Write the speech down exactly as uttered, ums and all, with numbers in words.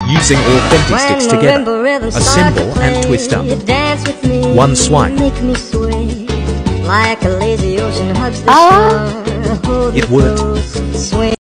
using all Fenty Stix together, assemble and twist up. One swipe. Like a lazy ocean hugs the Ah. shore. It worked.